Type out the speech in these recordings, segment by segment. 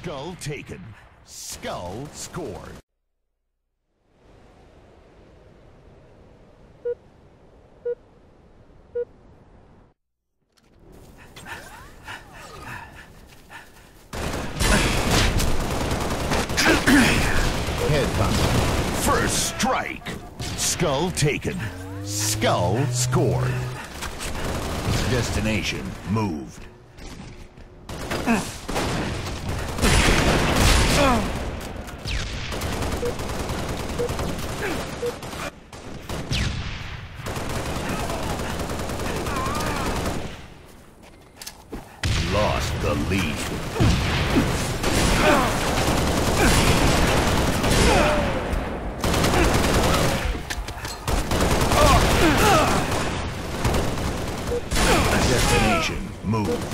Skull taken. Skull scored. Headhunt. First strike. Skull taken. Skull scored. Destination moved. Lost the lead. Destination moved.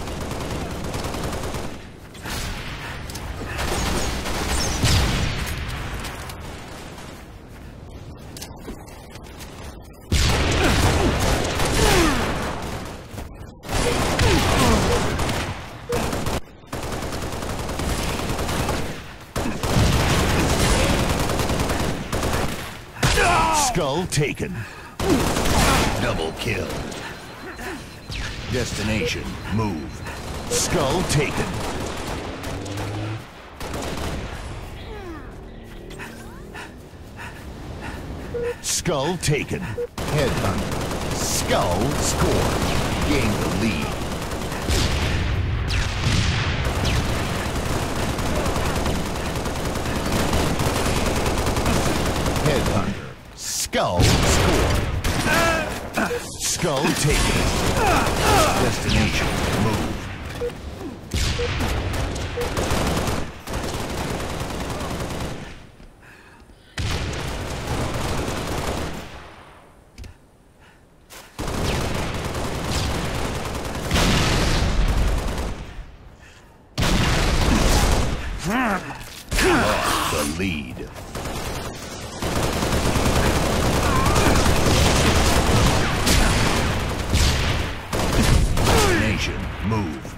Skull taken. Double kill. Destination moved. Skull taken. Skull taken. Headhunt. Skull scored. Gained the lead. Headhunter. Skull scored. Skull taken. Destination moved. Lost the lead. Destination moved.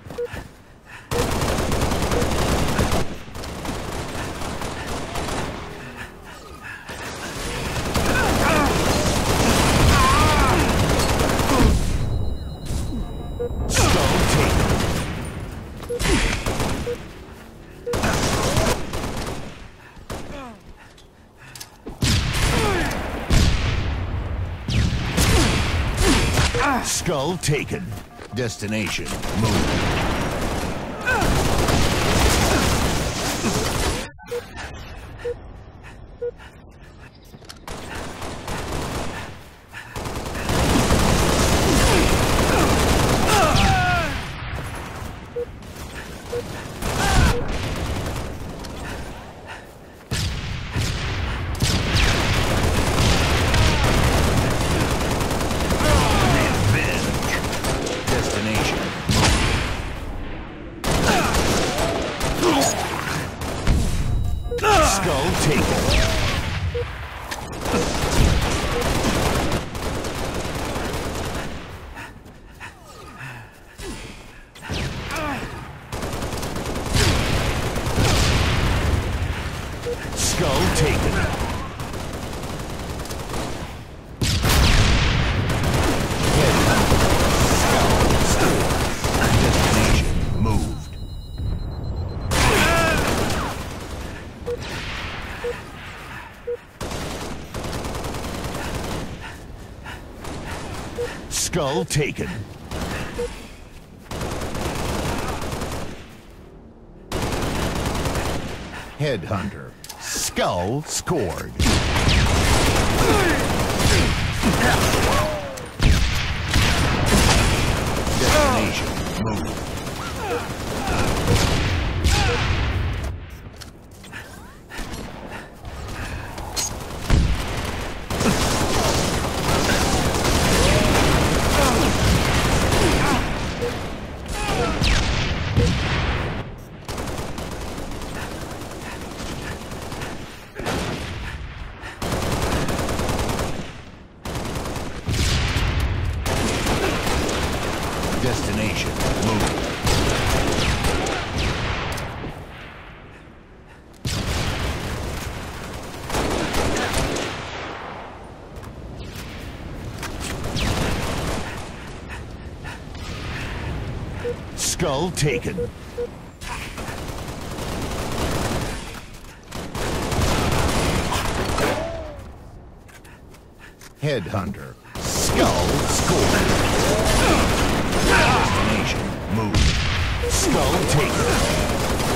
Skull taken. Skull taken. Destination moved. Skull taken. Skull taken. Destination moved. Skull taken. Headhunter. Skull scored. Destination moved. Destination moved. Skull taken. Headhunter. Skull scored. Destination moved. Skull taken.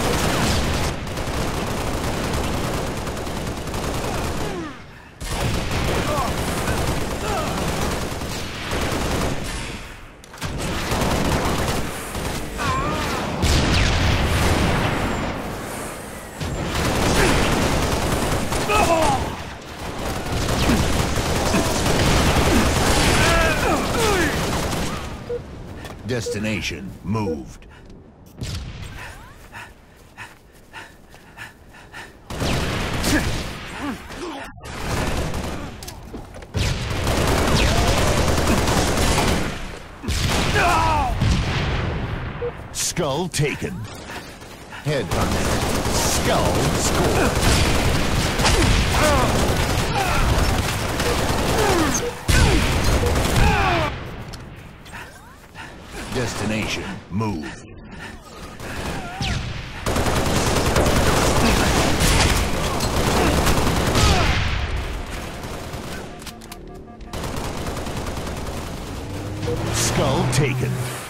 Destination moved. Skull taken. Headhunter. Skull scored. Destination moved. Skull taken.